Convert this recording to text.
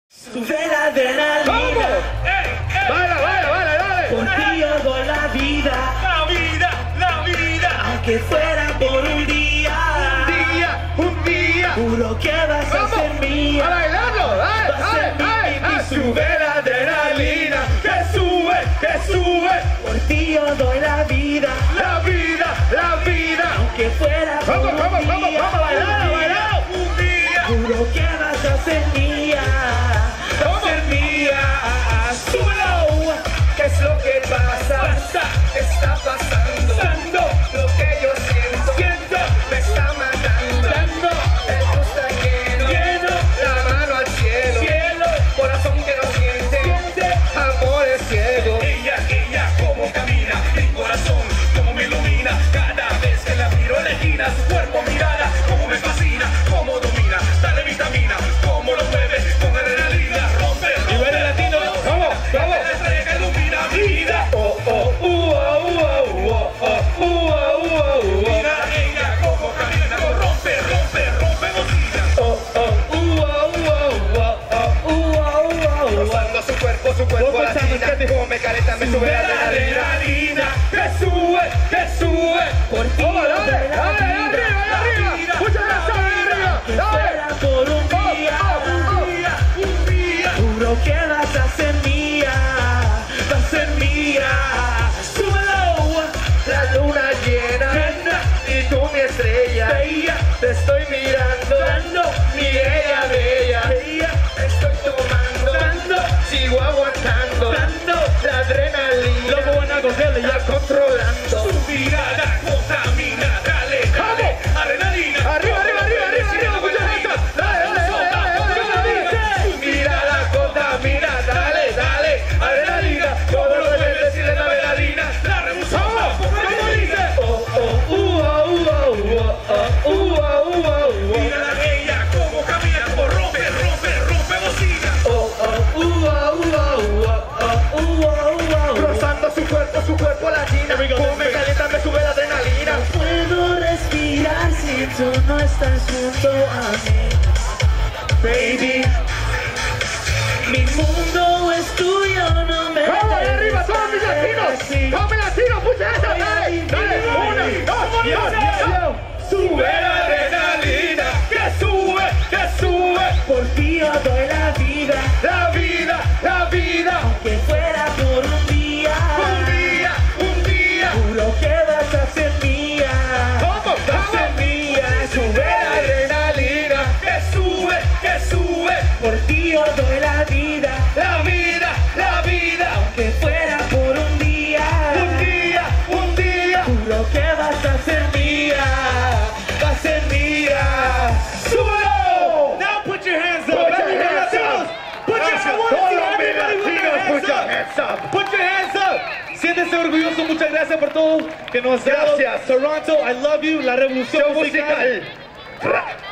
Sube la adrenalina. Dale. Por ti yo doy la vida. La vida. Aunque fuera por un día. Un día. Juro que vas a ser mía. A bailarlo, dale. Sube la adrenalina. Que sube. Por ti yo doy la vida. La vida. Aunque fuera por un día. Vamos, bailar. Un día. Juro que vas a ser mía. Vas a ser mía. Súbelo. ¿Qué es lo que pasa? Está pasando. Lo que yo siento. Me está matando. El gusto está lleno. La mano al cielo. Corazón que no siente. Amor es ciego. Ella como camina. Mi corazón como me ilumina. Cada vez que la miro en la esquina. Su cuerpo mirada como me fascina. Como domina. Dale vitamina. Como lo mueve con adrenalina. Rompe. Y baile latino. Vamos. La estrella ilumina mi vida. Mira ella como camina. Rompe bocinas. Rozando su cuerpo latina. Como me caleta, me sube la adrenalina. Que sube. Por ti yo doy la vida. Arriba. Muchas gracias, arriba. Que fuera por un día. Juro que vas a ser mía. Vas a ser mía. Súbelo. La luna llena y tú mi estrella. Te estoy mirando, mi bella. Estoy tomando, sigo aguantando. La adrenalina, ya controlando. Su mirada contamina, dale. Adrenalina. Arriba. Muchas gracias. Dale. Su mirada contamina, dale. Adrenalina. Todo lo que decirle la adrenalina. La revolución. ¿Cómo dice? Mira ella como camina, como rompe bocina. Rozando su cuerpo latina. Como me calienta, me sube la adrenalina. Puedo respirar si tú no estás junto a mí. Baby. Mi mundo es tuyo, no me Vamos dejes arriba, todos mis latinos. así. Vamos latinos, muchas gracias. Dale. 1, 2, 3. Sube la adrenalina. Que sube. Por ti yo doy la vida. La vida. Que fuera por un día. Un día. Juro que vas a ser mía. Vamos. Vas a ser mía. Sube la adrenalina. Que sube. Por ti yo doy la vida. La vida. Que fuera por un día. Un día. Juro que vas a ser mía. Vas a ser mía. ¡Súbelo! Now put your hands up. Put your hands up. Put your hands up. Siéntese orgulloso, muchas gracias por todo que nos ha dado. Gracias. Toronto, I love you, la revolución Show musical. musical.